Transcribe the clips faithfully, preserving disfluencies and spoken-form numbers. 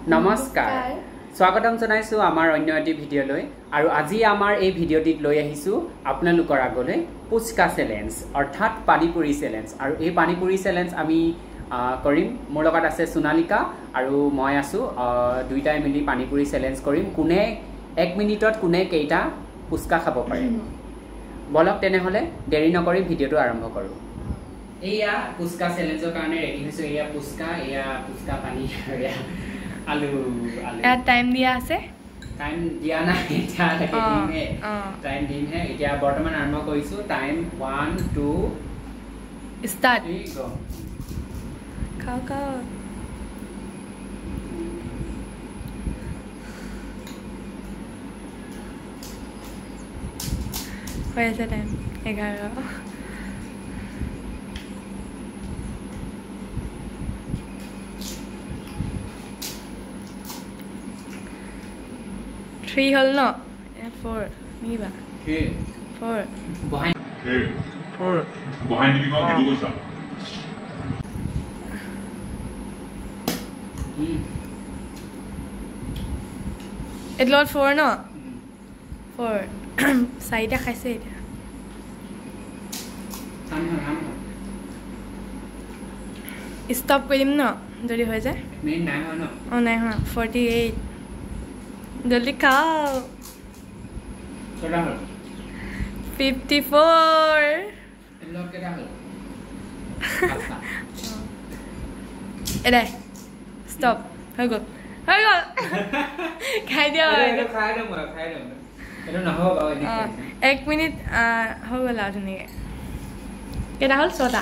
নমস্কাৰ স্বাগতম জনাইছো আমাৰ অন্য এটি ভিডিঅলৈ আৰু আজি আমাৰ এই ভিডিঅটিত লৈ আহিছো আপোনালোকৰ আগলৈ পুচকা চ্যালেঞ্জ অৰ্থাৎ পানীপুৰি চ্যালেঞ্জ আৰু এই পানীপুৰি চ্যালেঞ্জ আমি কৰিম মোৰ লগত আছে সোনালিকা আৰু মই আছো দুইটাই মিলি পানীপুৰি চ্যালেঞ্জ কৰিম কোনে এক মিনিটত কোনে কেইটা পুচকা খাব পাৰে বলক তেনে হলে দেৰি নকৰি ভিডিঅটো আৰম্ভ কৰো এয়া পুচকা চ্যালেঞ্জৰ কাৰণে ৰেডি হৈছে এয়া পুচকা এয়া পুচকা পানী এয়া আলু আলু এ টাইম দিয়া আছে টাইম দিয়া নাই এটা লাগে দিমে টাইম দিম হে এতিয়া বৰ্তমান আৰম্ভ কৰিছো time one two start go খাও খাও হৈ আছে টাইম এঘাৰ three hol no four ni ba okay four behind okay four behind ni ko video sa hmm it lot four no four side a khaise eta ham ham stop korim no jodi hoy jay main nine ho no oh nine ho forty-eight जल्दी खाओ केटा हल fifty-four लोग केटा हल अच्छा एडे stop हो गो हो गो खाइ दियो एडे खाइ दम खाइ दम एडे न हो बा एक मिनिट हो गला धुनी केटा हल सोटा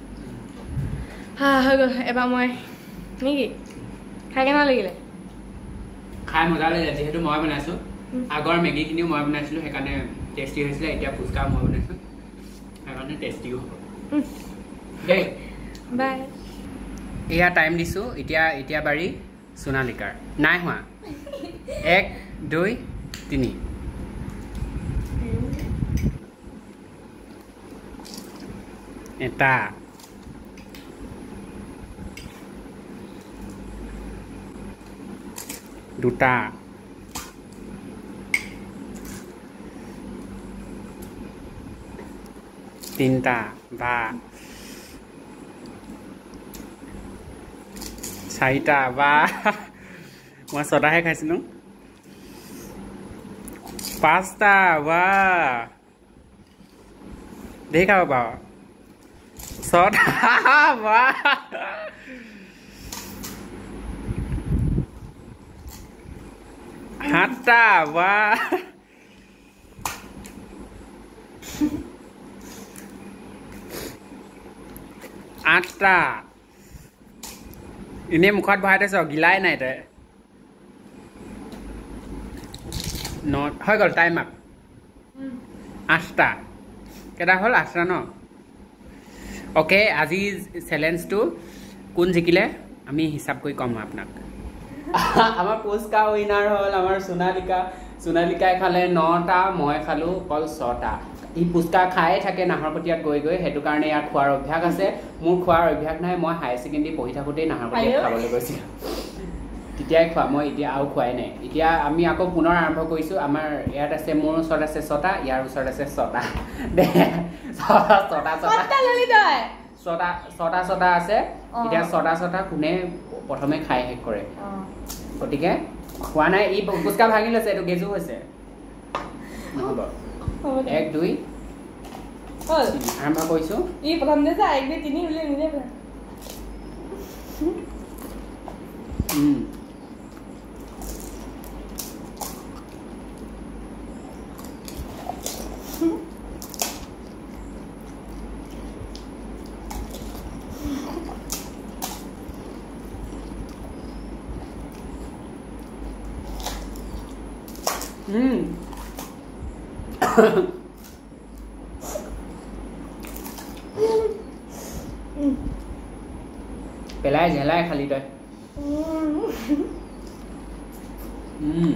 हा हो गो एबा মই নেকি খাই কেনে লাগিলে খাই মজা লাগে যেহেতু মই বনাইছো আগৰ মেগি কিনিও মই বনাইছিলো হেকানে টেস্টি হৈছিল এতিয়া পুচকা মই বনাইছো হেকানে টেস্টি হ'ব দে বাই এয়া টাইম দিছো এতিয়া এতিয়া বাৰি সোনালিকাৰ নাই হোৱা এক দুই তিনি এটা দুটা তিনটা বা চাৰিটা বা মই ছটাহে খাইছিলো পাঁচটা বা দেৰি খাব বাৰু ছটা বা হাতটা বা আঠটা এনে মুখত ভৰাই থৈছ গিলাই নাই তই ন হৈ গ'ল টাইম আপ আঠটা কেইটা হ'ল আঠটা ন অ'কে আজি চেলেঞ্জটো কোন জিকিলে আমি হিচাপ কৰি ক'ম আপোনাক আমাৰ পুচকা উইনাৰ হ'ল আমাৰ সোনালিকা সোনালিকাই খালে নটা মই খালো অকল ছটা ই পুচকা খায়ে থাকে নাহৰকটীয়াত গৈ গৈ সেইটো কাৰণে ইয়াৰ খোৱাৰ অভ্যাস আছে মোৰ খোৱাৰ অভ্যাস নাই মই হাই ছেকেণ্ডেৰী পঢ়ি থাকোঁতেই নাহৰকটীয়াত খাবলৈ গৈছিলোঁ তেতিয়াই খোৱা মই এতিয়া আৰু খোৱাই নাই এতিয়া আমি আকৌ পুনৰ আৰম্ভ কৰিছোঁ আমাৰ ইয়াত আছে মোৰ ওচৰত আছে ছটা ইয়াৰ ওচৰত আছে ছটা দে ছটা ছটা ছটা ছটা ছটা ছটা আছে এতিয়া ছটা ছটা কোনে প্ৰথমে খাই শেষ কৰে গতিকে খোৱা নাই ই পুচকা ভাঙি লৈছে এইটো গেজু হৈছে নহ'ব এক দুই আৰম্ভ কৰিছোঁ ই প্ৰথম দে এক দুই তিনি বুলি নিলে হুম পেলাই ঝেলাই খালি তই হুম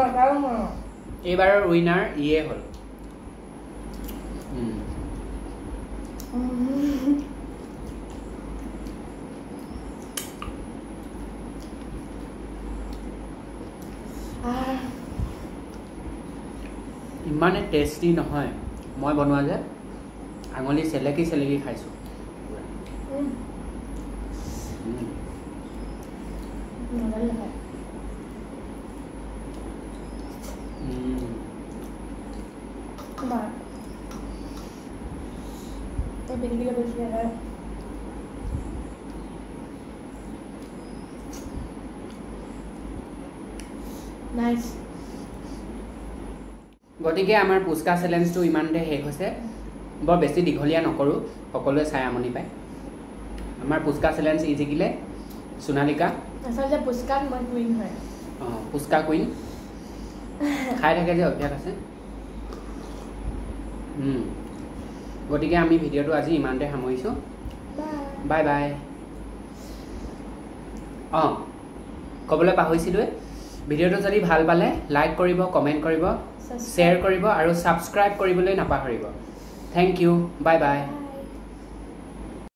এইবাৰৰ উইনাৰ ইয়ে হ'ল ইমানে টেষ্টি নহয় মই বনোৱা যে আঙুলি চেলেকি চেলেকি খাইছোঁ নাইস গতিকে আমাৰ পুচকা চেলেঞ্জটো ইমানতে শেষ হৈছে বৰ বেছি দীঘলীয়া নকৰোঁ সকলোৱে চাই আমনি পায় আমাৰ পুচকা চেলেঞ্জ ই জিকিলে সোণালিকা আচলতে পুচকাত মই কুইন হয় অঁ পুচকা কুইন খাই থাকে যে অভ্যাস আছে গতিকে আমি ভিডিঅ'টো আজি ইমানতে সামৰিছোঁ বাই বাই অঁ ক'বলৈ পাহৰিছিলোঁৱে ভিডিঅ'টো যদি ভাল পালে লাইক কৰিব কমেণ্ট কৰিব শ্বেয়াৰ কৰিব আৰু ছাবস্ক্ৰাইব কৰিবলৈ নাপাহৰিব থেংক ইউ বাই বাই